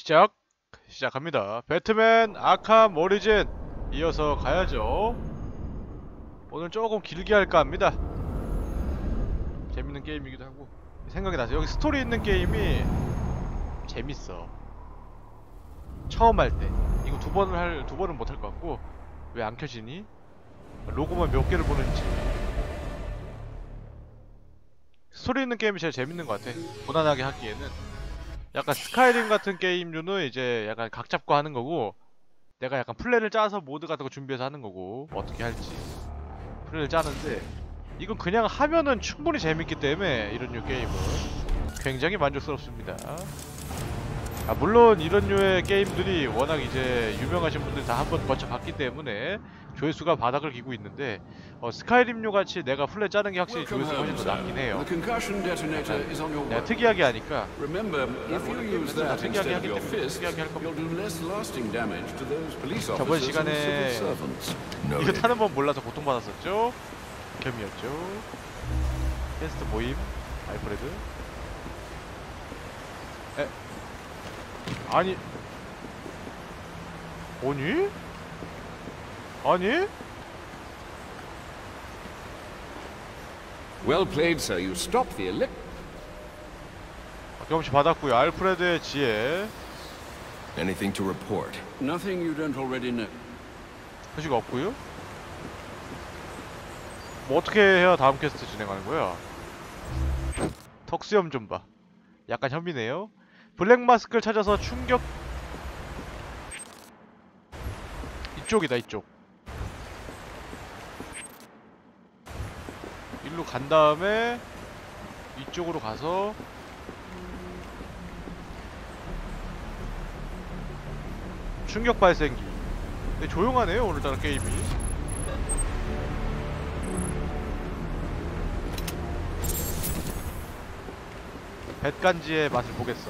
시작합니다. 배트맨 아캄 오리진 이어서 가야죠. 오늘 조금 길게 할까 합니다. 재밌는 게임이기도 하고 생각이 나서 여기 스토리 있는 게임이 재밌어. 처음 할 때 이거 두 번은 못 할 것 같고. 왜 안 켜지니? 로고만 몇 개를 보는지. 스토리 있는 게임이 제일 재밌는 것 같아. 무난하게 하기에는. 약간 스카이림 같은 게임류는 이제 약간 각 잡고 하는 거고, 내가 약간 플랜을 짜서 모드 같은 거 준비해서 하는 거고, 어떻게 할지 플랜을 짜는데, 이건 그냥 하면은 충분히 재밌기 때문에 이런 류 게임은 굉장히 만족스럽습니다. 물론 이런 류의 게임들이 워낙 이제 유명하신 분들이 다 한번 거쳐봤기 때문에 조회수가 바닥을 기고 있는데, 스카이림류 같이 내가 플랜 짜는 게 확실히 조회수가 훨씬 더 낮긴 해요. 내가 특이하게 하니까. 다 특이하게 하기 때문에 특이하게 할 겁니다. 저번 시간에 이거 타는 법 몰라서 고통받았었죠? 겸이었죠. 퀘스트 모임 알프레드. 아니 Well played, sir. You stopped the elect. 경험치 받았고요. 알프레드의 지혜. Anything to report? Nothing you don't already know. 소식 없고요. 뭐 어떻게 해야 다음 퀘스트 진행하는 거야? 턱수염 좀 봐. 약간 현미네요. 블랙 마스크를 찾아서 충격. 이쪽이다, 이쪽. 일로 간 다음에 이쪽으로 가서 충격 발생기. 근데 조용하네요, 오늘따라 게임이. 뱃간지의 맛을 보겠어.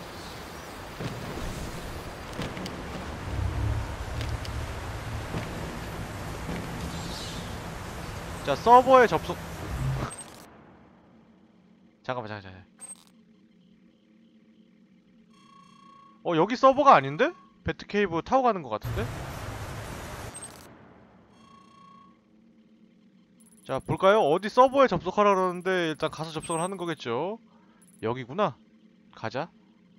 자, 서버에 접속. 잠깐만. 여기 서버가 아닌데? 배트케이브 타고 가는 것 같은데? 자, 볼까요? 어디 서버에 접속하라 그러는데 일단 가서 접속을 하는 거겠죠? 여기구나. 가자.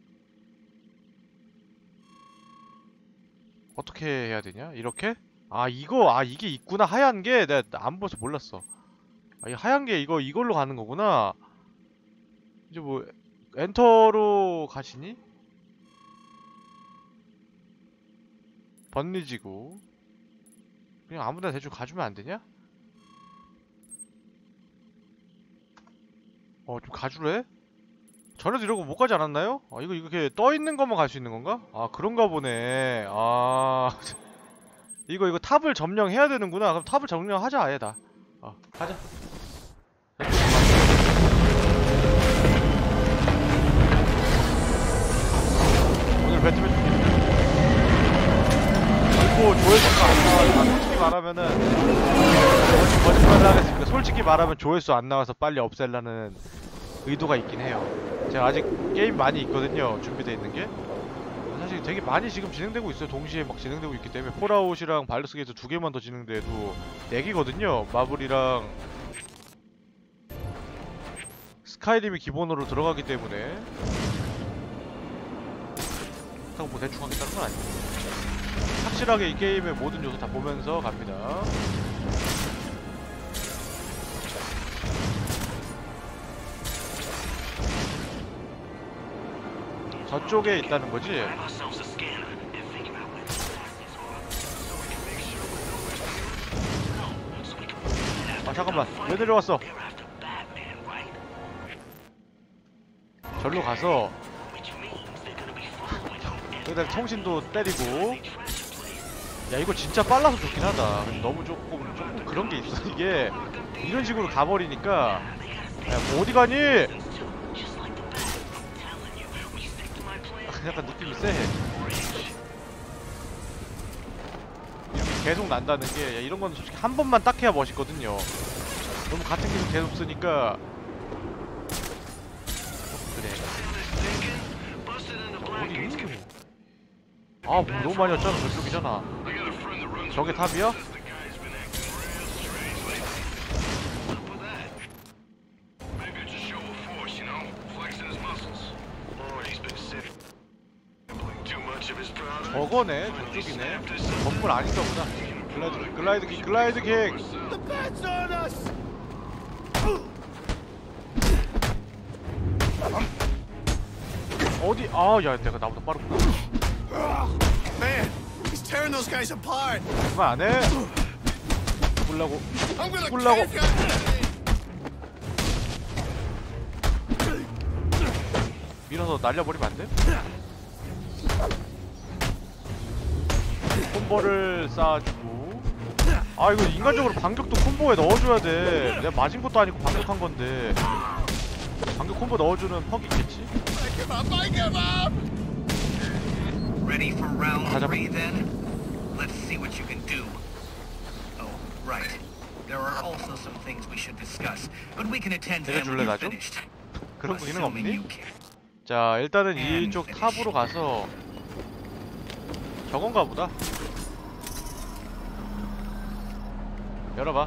어떻게 해야 되냐? 이렇게? 이게 있구나. 하얀 게 내가 안 봐서 몰랐어. 이 하얀 게 이걸로 가는 거구나. 이제 뭐 엔터로 가시니? 번리지구. 그냥 아무데나 대충 가주면 안 되냐? 좀 가주래? 전에도 이러고 못 가지 않았나요? 이거 이렇게 떠 있는 것만 갈 수 있는 건가? 그런가 보네. 이거 탑을 점령해야 되는구나. 그럼 탑을 점령하자, 아예 다. 가자. 오늘 배트맨 중인데. 그리고 조회수가 안 나와서, 솔직히 말하면은 거짓말을 하겠습니다. 솔직히 말하면 조회수 안 나와서 빨리 없앨라는 의도가 있긴 해요. 제가 아직 게임 많이 있거든요, 준비되어 있는 게. 사실 되게 많이 지금 진행되고 있어요. 동시에 막 진행되고 있기 때문에. 폴아웃이랑 발더스 게이트 2개만 더 진행돼도 4개거든요. 마블이랑 스카이림이 기본으로 들어가기 때문에. 그렇다고 뭐 대충 하겠다는 건 아니고, 확실하게 이 게임의 모든 요소 다 보면서 갑니다. 저쪽에 있다는 거지? 잠깐만. 왜 내려왔어? 절로 가서 여기다 통신도 때리고. 야, 이거 진짜 빨라서 좋긴 하다. 너무 조금 그런 게 있어. 이게 이런 식으로 가버리니까. 야, 뭐 어디 가니? 약간 느낌이 쎄해. 이렇게 계속 난다는 게, 야, 이런 건 솔직히 한 번만 딱 해야 멋있거든요. 너무 같은 기술 계속 쓰니까. 그래. 어디? 아, 뭐 너무 많이 왔잖아. 저쪽이잖아. 저게 탑이야? 저거네, 저쪽이네. 건물 아닌가 보다. 글라이드 킥. 어디? 아, 야, 내가 나보다 빠르구나. Man, he's tearing those guys apart. 그만 안 해. 죽으려고. I'm gonna 죽으려고. kill you. 밀어서 날려버리면 안 돼? 콤보를 쌓아주고. 아, 이거 인간적으로 반격도 콤보에 넣어줘야 돼. 내가 맞은 것도 아니고 반격한 건데. 반격 콤보 넣어주는 퍽이 있겠지? I give up. I give up. Ready for round 가자. 3 then? Let's see what you can do. Oh, right. There are also some things we should discuss, but we can attend to them when 내려줄래, you're 나 좀? finished. 그런 기능 Assuming 없니? you can. 자, 일단은 이쪽 탑으로 가서 저건가 보다. 열어봐.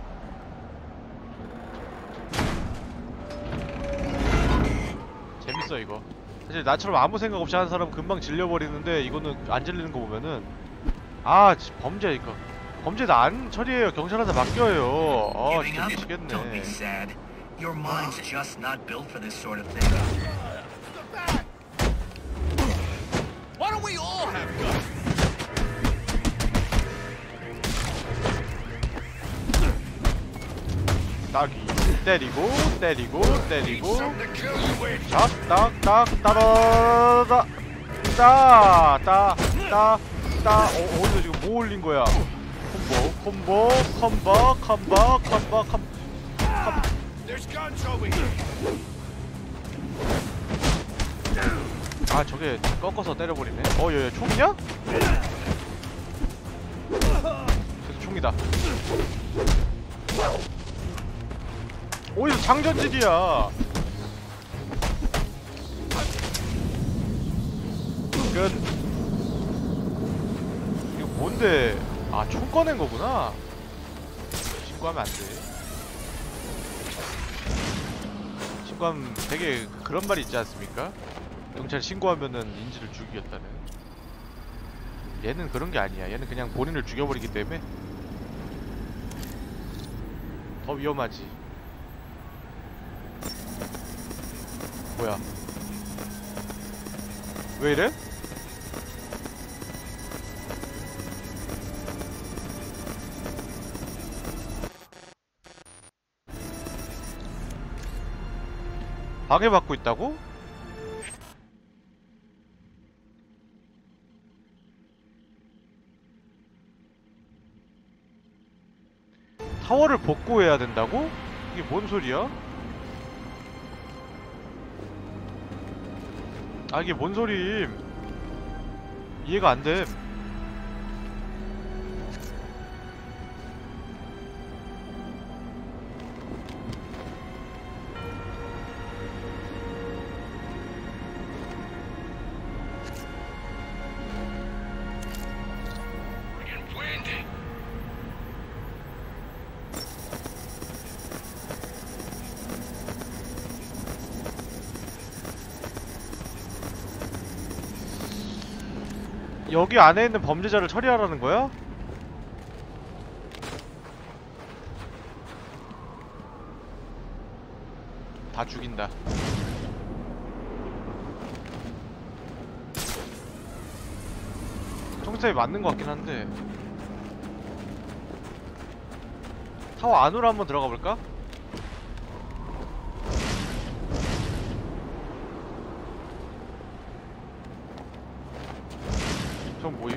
재밌어 이거. 사실 나처럼 아무 생각 없이 하는 사람은 금방 질려버리는데 이거는 안 질리는 거 보면은 아, 범죄 이거. 범죄 나 안 처리해요. 경찰한테 맡겨요. 아, Giving 진짜 up? Don't be 미치겠네. sad. Your mind's just not built for this sort of thing. Why don't we all have guns? 딱이 때리고 때리고 때리고 Something to kill you with. 딱딱딱 따라다 따따따따 어디서 지금 뭐 올린 거야? 콤보 There's guns over here. 아, 저게 꺾어서 때려버리네. 얘 총이냐? 그래서 총이다. 어디서 장전질이야? 끝. 이거 뭔데? 아, 총 꺼낸 거구나. 신고하면 안 돼. 신고하면 되게 그런 말이 있지 않습니까? 경찰 신고하면은 인지를 죽이겠다는. 얘는 그런 게 아니야. 얘는 그냥 본인을 죽여버리기 때문에 더 위험하지. 뭐야? 왜 이래? 방해받고 있다고? 타워를 복구해야 된다고? 이게 뭔 소리야? 아, 이게 뭔 소리임? 이해가 안 됨. 여기 안에 있는 범죄자를 처리하라는 거야? 다 죽인다. 총쌤이 맞는 것 같긴 한데. 타워 안으로 한번 들어가 볼까? 전 뭐임?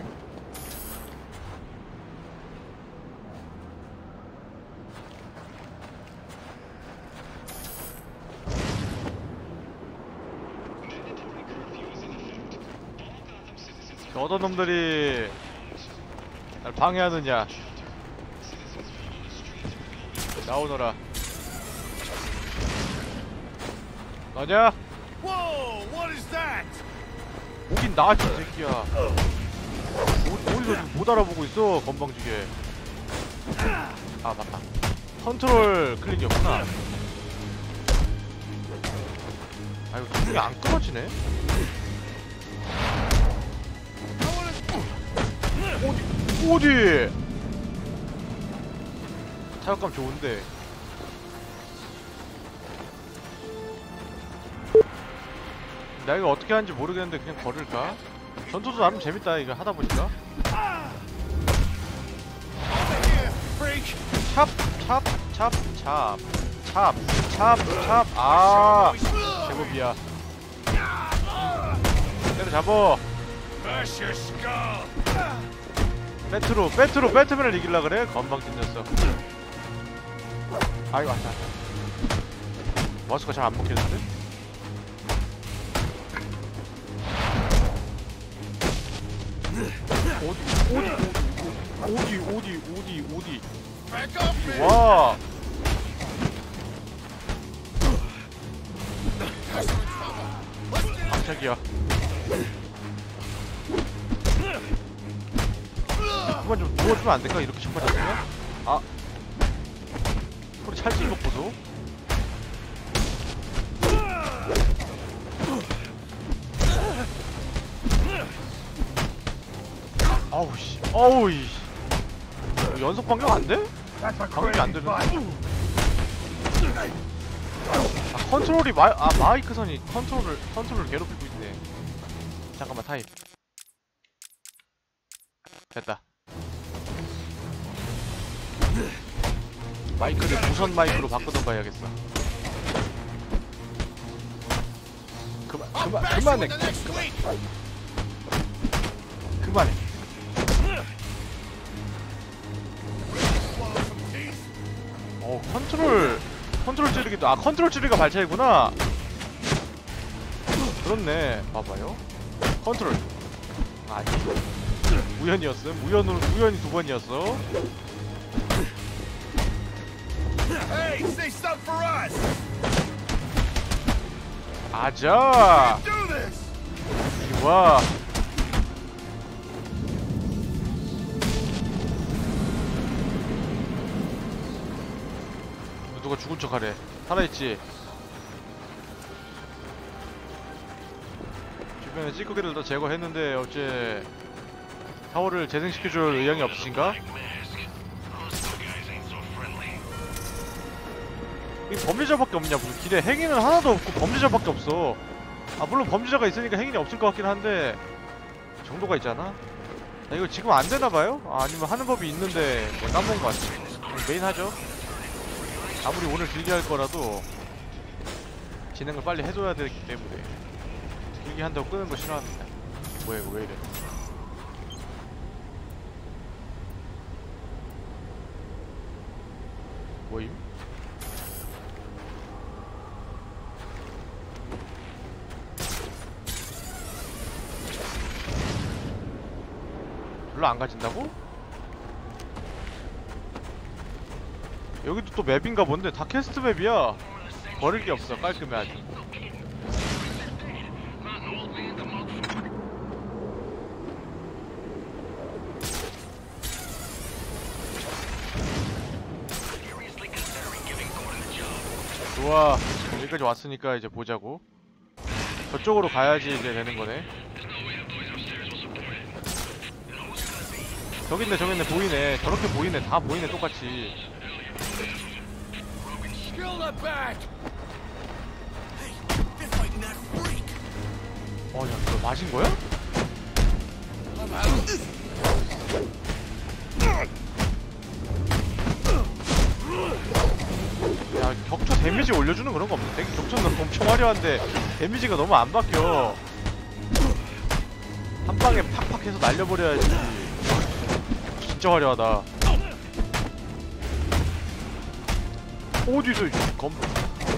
어떤 놈들이 날 방해하느냐? 나오너라. 너냐? Whoa! What is that? 오긴 나지, 이 새끼야. 어디서 지금 못 알아보고 있어 건방지게. 아 맞다. 컨트롤 클릭이었구나. 아 이거 기능이 안 끊어지네. 어디? 타격감 좋은데. 나 이거 어떻게 하는지 모르겠는데 그냥 버릴까? 전투도 나름 재밌다 이거 하다 보니까. 찹. 아, 제법이야. 때려잡어. 배트맨을 이길라 그래? 건방진 녀석. 아이고 안돼. 머스가 잘 안 먹겠는데? 어디? 와. 깜짝이야. 그만 좀 누워주면 안 될까? 이렇게 정말 잤으면? 아. 소리 찰진 것 보소. 어우 씨. 연속 반격 안 돼? 반격이 안 되는데. 아, 컨트롤이 마이크 선이 컨트롤을 괴롭히고 있네. 잠깐만 타임. 됐다. 마이크를 무선 마이크로 바꾸던가 해야겠어. 그만해. 컨트롤 찌르기도 컨트롤 찌르기가 발차기구나. 그렇네. 봐봐요. 컨트롤. 아니. 우연이었음. 우연히 두 번이었어. Hey, say something for us. 아자. Do this. 이와. 누가 죽은 척하래. 살아있지. 주변에 찌꺼기를 다 제거했는데 어째 타워를 재생시켜줄 의향이 없으신가? 이 범죄자밖에 없냐? 무슨 길에 행인은 하나도 없고 범죄자밖에 없어. 아 물론 범죄자가 있으니까 행인이 없을 것 같긴 한데 정도가 있잖아? 야, 이거 지금 안 되나봐요? 아, 아니면 하는 법이 있는데 뭐 까먹은 것 같아. 메인 하죠. 아무리 오늘 길게 할 거라도 진행을 빨리 해줘야 되기 때문에 길게 한다고 끄는 거 싫어합니다. 뭐야 이거 왜 이래? 뭐임? 별로 안 가진다고? 여기도 또 맵인가 본데 다 캐스트 맵이야. 버릴 게 없어. 깔끔해 아주. 좋아. 여기까지 왔으니까 이제 보자고. 저쪽으로 가야지 이제 되는 거네. 저기 있네 보이네. 저렇게 보이네. 다 보이네 똑같이. 야, 그거 마신 거야? 야, 격투 데미지 올려주는 그런 거 없는데? 격투는 엄청 화려한데 데미지가 너무 안 바뀌어. 한 방에 팍팍 해서 날려버려야지. 진짜 화려하다. 어디서 건박.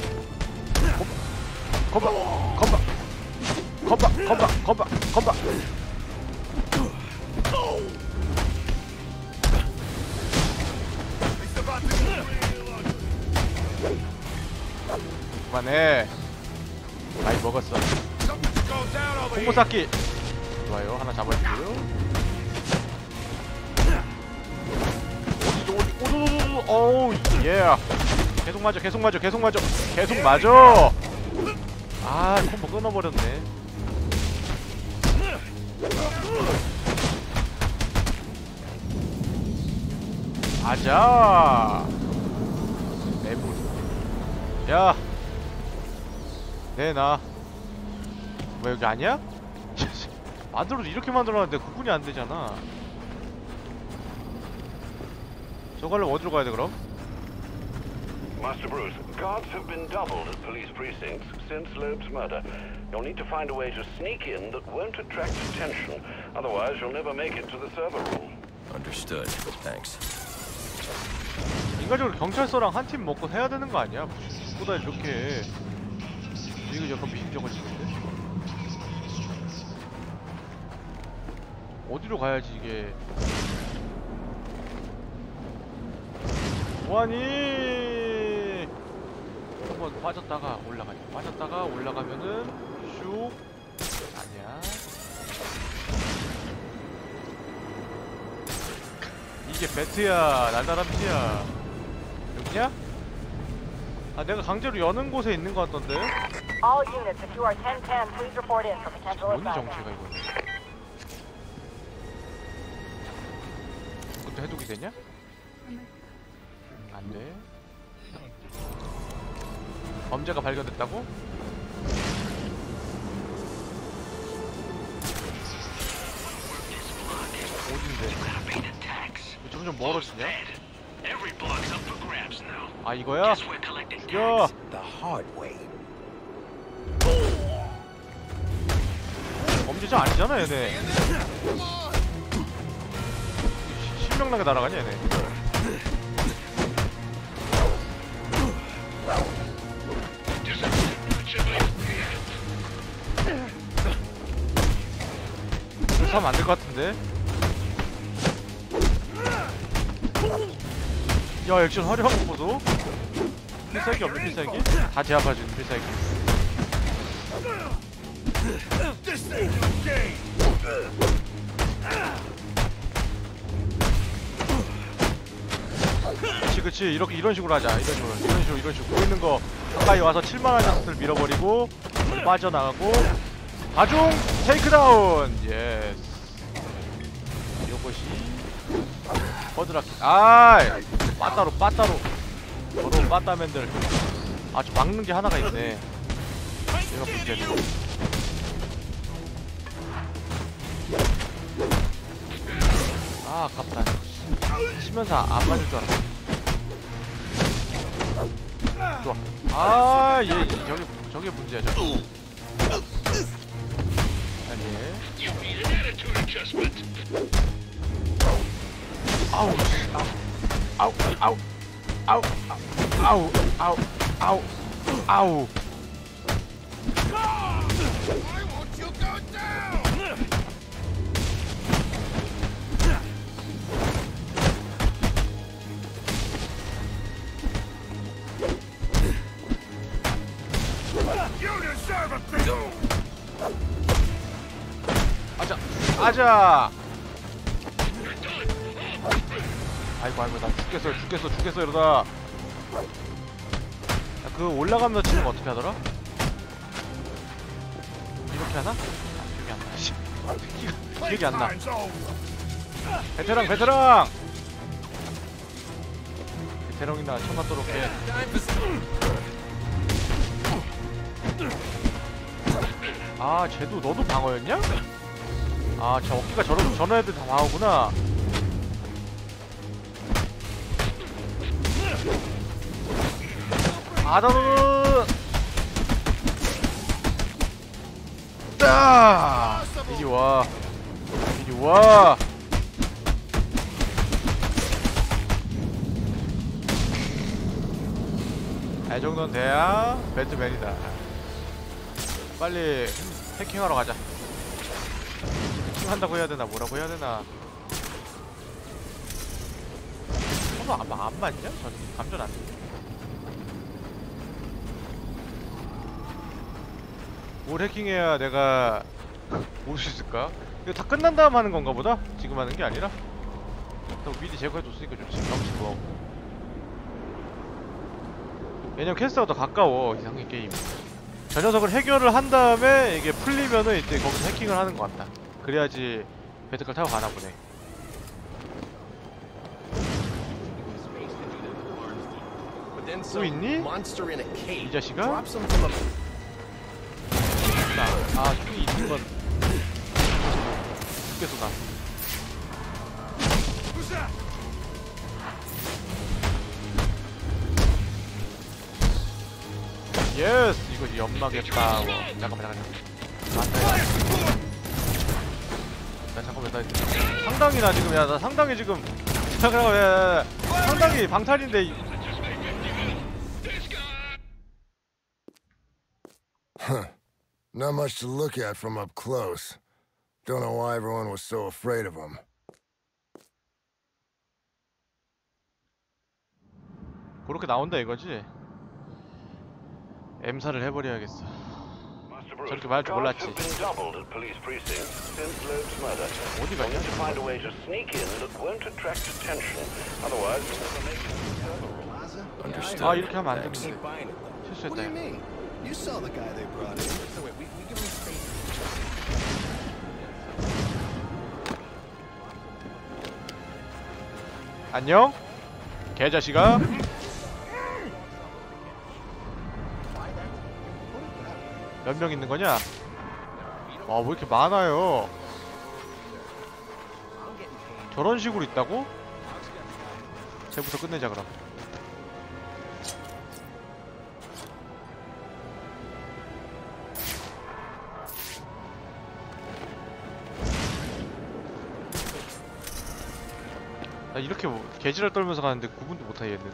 그만해. 많이 먹었어. 홍보쌓기 좋아요. 하나 잡아주고요. 어디 어우 예. 계속 맞아 계속 맞아 계속 맞아 계속 맞아. 아 콤보 끊어버렸네. 아자 매물. 야 내놔. 왜 여기 아니야? 만들어도 이렇게 만들어놨는데 구분이 안 되잖아. 저걸로 어디로 가야 돼 그럼? Master Bruce, guards have been doubled at police precincts since Loeb's murder. You'll need to find a way to sneak in that won't attract attention. Otherwise, you'll never make it to the server room. Understood. Thanks. 인간적으로 경찰서랑 한 팀 먹고 해야 되는 거 아니야? 보다 이렇게 이거 약간 미심쩍어지는데? 어디로 가야지 이게? 뭐하니? 한번 빠졌다가 올라가자. 빠졌다가 올라가면은 슉 아니야. 이게 배트야. 날다람 피야. 여기냐? 아 내가 강제로 여는 곳에 있는 것 같던데? All units, if you are 1010, please report in for potential 뭔 assignment. 정체가 이거는? 이것도 해독이 되냐? 안 돼. 범죄가 발견됐다고? 어딘데? 왜 점점 멀어지냐? 아 이거야? 죽여! 범죄자 아니잖아 얘네. 신명나게 날아가냐 얘네. 그렇게 하면 안 될 것 같은데? 야 액션 화려한 거 보소? 필살기 없네 필살기? 다 제압해주는 필살기. 그치 이런 식으로 하자. 이런 식으로 보이는 거 가까이 와서 7만원 녀석들 밀어버리고 빠져나가고 다중 테이크다운. 예스. 요것이 버드라키. 아이 빠따로 더러운 빠따맨들. 아 저 막는 게 하나가 있네. 얘가 문제네. 아 아깝다. 치면서 안 맞을 줄 알았어. 좋아. 아, 얘 저게 문제야, 저게. 아니. 아우, 아우, 아우, 아우, 아우, 아우, 아우, 아우. 아자. 아이고 나 죽겠어 이러다. 야, 그 올라가면서 치는 거 어떻게 하더라? 이렇게 하나? 아, 기억이 안 나. 베테랑이나 천만도록 해. 아 쟤도 너도 방어였냐? 아 저 어깨가 저런 애들 다 방어구나. 아다노 따 이리 와. 이 정도는 돼야 배트맨이다. 빨리 해킹하러 가자. 해킹한다고 해야 되나 뭐라고 해야 되나. 안 맞냐? 전 감전 안 돼. 뭘 해킹해야 내가 올 수 있을까? 이거 다 끝난 다음 하는 건가 보다? 지금 하는 게 아니라? 또 미리 제거해줬으니까 좋지. 경치 뭐하고. 왜냐면 캐스터가 더 가까워 이상의 게임. 저 녀석을 해결을 한 다음에 이게 풀리면은 이제 거기서 해킹을 하는 것 같다. 그래야지 배트걸 타고 가나 보네. 또 있니? 이 자식아? 아, 총이 있는 건 죽겠어 나. 예스! 이거 연막했다. 잠깐만. 맞다. 나 잠깐만, 상당히 나 지금, 나 상당히 지금. 잠깐만, 상당히 방탈인데. Huh. Not much to look at from up close. Don't know why everyone was so afraid of him. 그렇게 나온다 이거지? M사를 해버려야겠어. 저렇게 말할 줄 몰랐지. 어디 가냐? 아 이렇게 하면 안 되는데. 실수했다. You saw the guy they brought in. So wait, we give him space. 안녕? 개자식아? 몇 명 있는 거냐? 와, 왜 이렇게 많아요? 저런 식으로 있다고? 쟤부터 끝내자 그럼. 나 이렇게 뭐 개지랄 떨면서 가는데 구분도 못하겠네.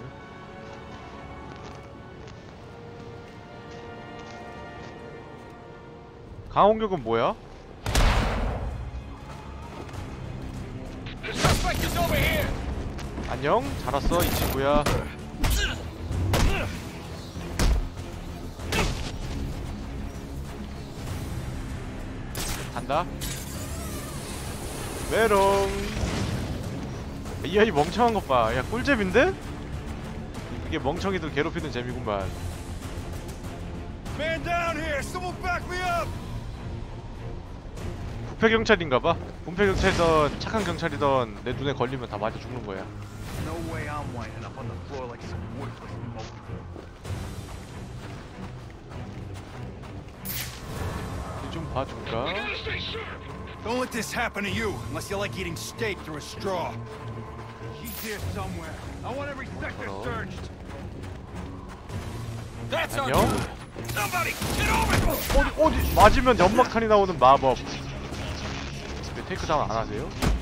강홍격은 뭐야? 안녕? 잘 왔어 이 친구야. 간다. 메롱. 이 아이 멍청한 것 봐. 야 꿀잼인데? 이게 멍청이들 괴롭히는 재미구만. Man down here! Someone back me up! 부패 경찰인가봐. 부패 경찰이던 착한 경찰이던 내 눈에 걸리면 다 맞아 죽는 거야. No way I'm winding up on the floor like some worthless mope. 좀 봐줄까? Don't let this happen to you, unless you like eating steak through a straw. He's here somewhere. I want every sector searched. That's 안녕? Somebody, get over! 어디 맞으면 연막탄이 나오는 마법. 왜 테이크다운 안 하세요?